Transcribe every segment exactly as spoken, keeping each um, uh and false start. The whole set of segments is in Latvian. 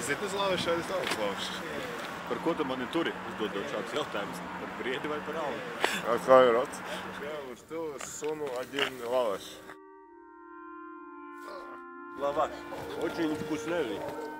Tas ir tas laušs, šeit ir tāds laušs. Par ko tu mani turi? Uzdodot šādus jautājumus. Par briedi vai par algu? Какой рот? Я вот что суну один лаваш. Лаваш. Очень вкусный.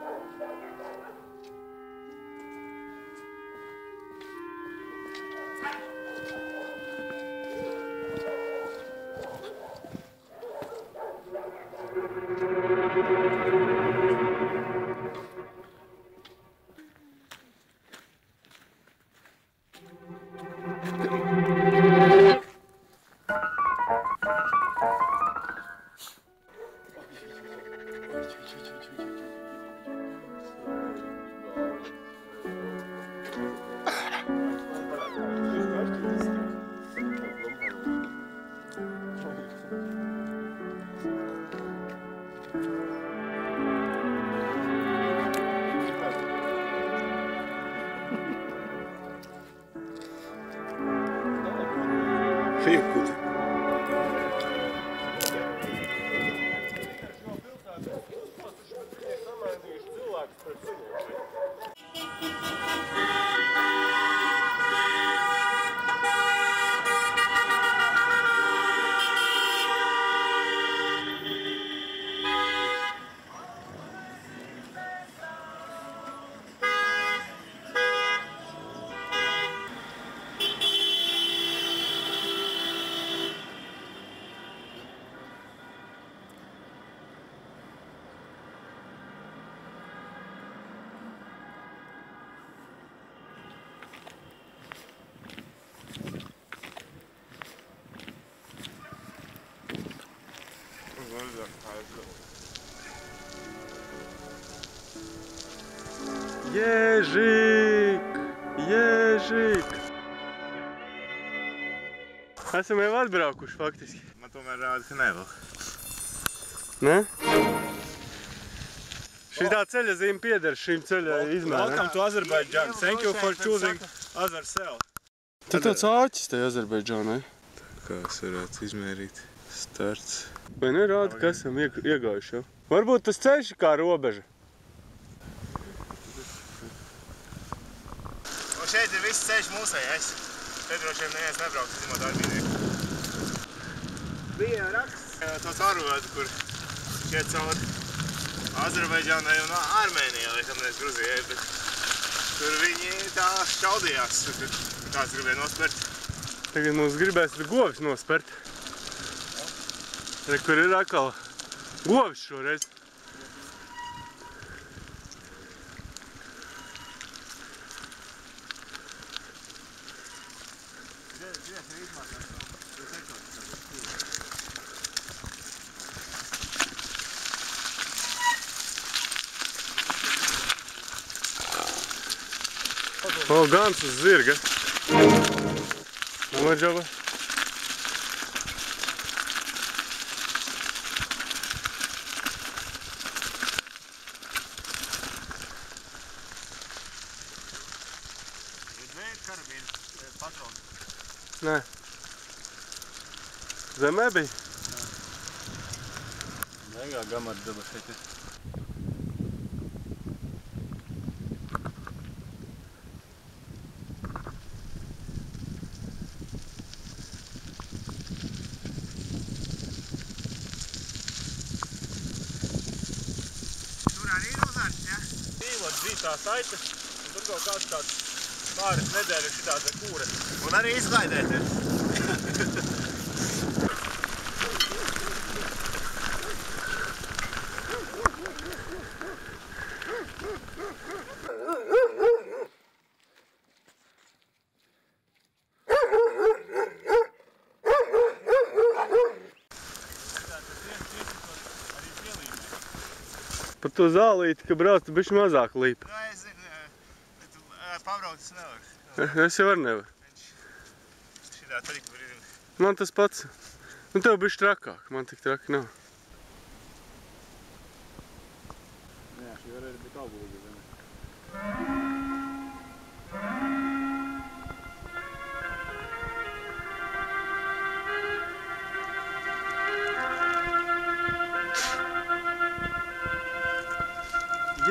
Фигут. Ježik! Ježik! Esam jau atbraukuši faktiski. Man tomēr rāda, ka nevēl. Ne? Šitā ceļa zīme pieder šīm ceļa izmēram. Welcome to Azerbaijan. Thank you for choosing other cell. Tu tāds āķis te Azerbaidžānai. Kā es varētu izmērīt starts. Vai nerāda, ka esam iegājuši jau? Varbūt tas ceļš ir kā robeža. Un šeit ir viss ceļš mūsējais. Te droši vien neviens nebrauks, zinot darbinieku. Bija raksts to caurvadu, kur šeit cauri Azerbaidžānai un Armēnijai, laikam nevis Gruzijai, bet tur viņi tā šaudījās, kur kāds gribēja nospert. Tagad mums gribēs tur govis nospert. Re, kur ir atkal govis šoreiz. O, gans uz zirga. Noģaba. Nē. Zemē bija? Negā gamardzaba šeit ir. Tur arī nozarts, ja? Dzīvot dzītā saite, un tur kaut kāds tāds pāris nedēļas šitāda kūre. Un arī izklaidēties. Par to zālīti, ka brauc, tu bišķi mazāk līpa. Nu, es zinu, bet pabraucis nevar. Es jau arī nevaru. Viņš šitā taļika brīdim. Man tas pats. Nu, tev bišķi trakāk, man tik traki nav. Jā, šī var arī būt augūga zeme.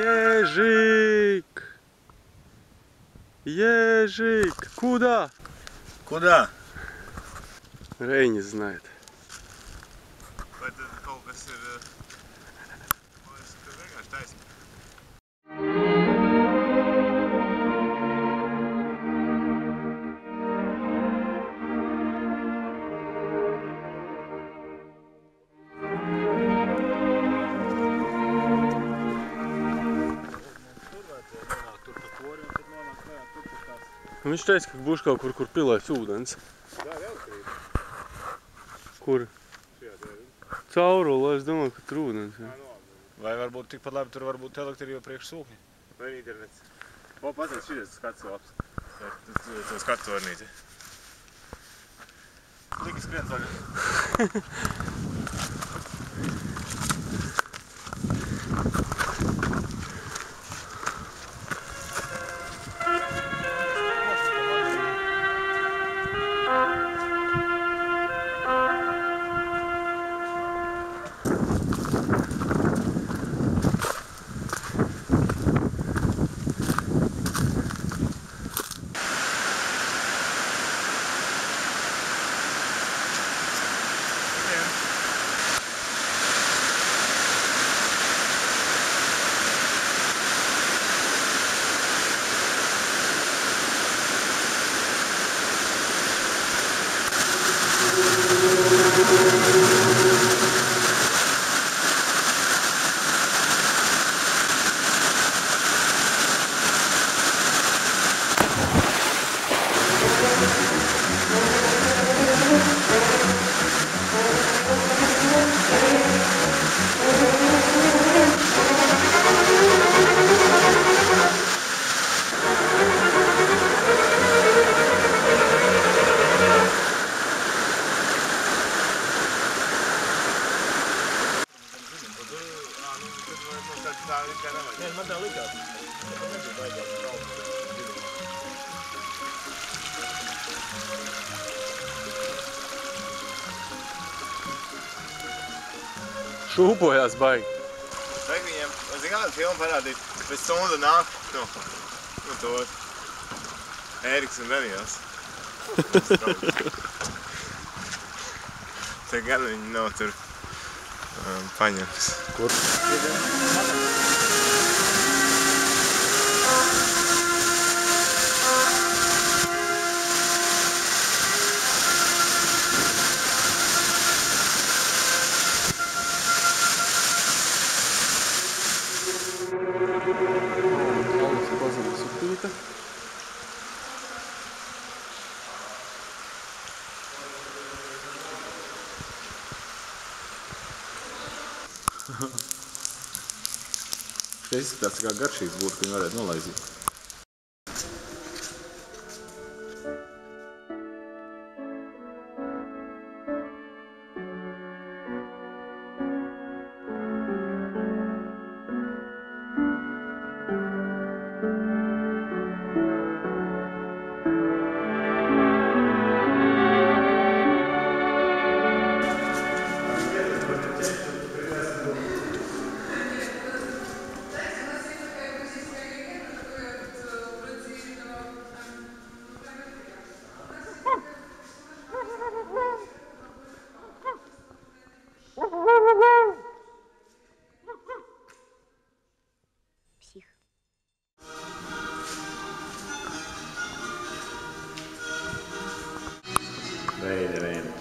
Ежик! Ежик! Куда? Куда? Reinis знает. Vai tad kaut kas ir... Man liekas, ka vienkārši taisnība. Viņš teica, ka būs kaut kur, kur pilēs ūdens. Tā ir elektrība. Kur? Šajā tērī. Caurulē, es domāju, ka tur ūdens. Ja. Vai varbūt tikpat labi tur varbūt elektrība priekš sūkņa? Vai internets. O, paties, šies skats labs. To skatu tornīti. Liki skrien zaļa. Man tā likās. Nebija baigās braukt. Šūpojās baigi. Vajag viņiem, zin kādu filmu parādīt, pēc stundu nāk, nu, nu to Ēriks un Daniels. Te gan viņi nav tur um, paņemts. Kur? Šeit izskatās kā garšīgs būtu, ka viņi varētu nolaizīt. Псих. Veidi, veidi.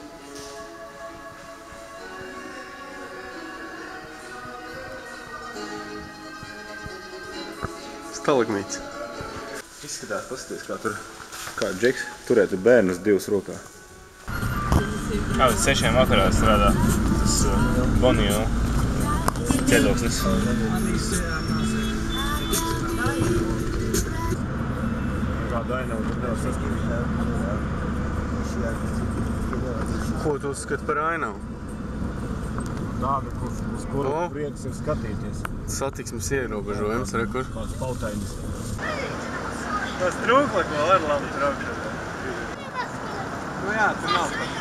Stalagmīts. Izskatās, paskaties, kā tur, kā Džeks turētu bērnus divas rokā. Kā līdz sešiem vakarā strādā tas uh, Boniju ķēdoksnis. Kādu ainavu tur nevar saskatīt. Ko tu uzskati par ainavu? Tādu, uz kuru O. prieks ir skatīties. Satiksmes ierobežojums, re, kur? Kāds pautainis. Tas trūkla, ko var labi traukšana. Nu jā, tur nav pat.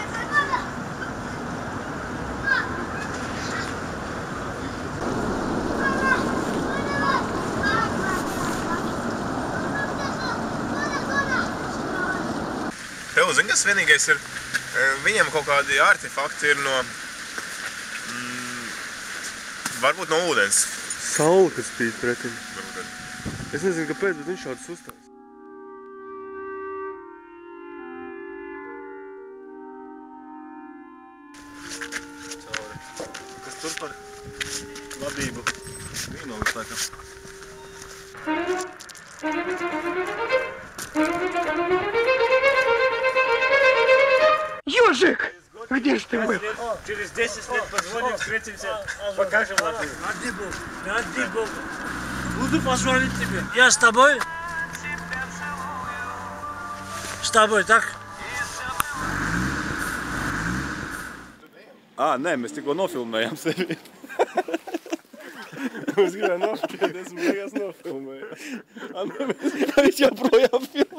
Tev, zini, kas vienīgais ir, viņiem kaut kādi artefakti ir no, mm, varbūt no ūdens. Saula, kas spīd pretim. Es nezinu, kāpēc, bet viņš šādus uzstājas. Kas tur par labību? Vīnogas tā kā. Ёжик! Где ж ты был? Через десять лет позвоним, встретимся, покажем Латвию. Ради Бога, ради Бога. Буду позвонить тебе. Я с тобой? С тобой, так? Ā, nē, mēs tikko nofilmējām sevi. Es gribēju noskatīties, esmu beigās nofilmēju. Viņš joprojām filmē.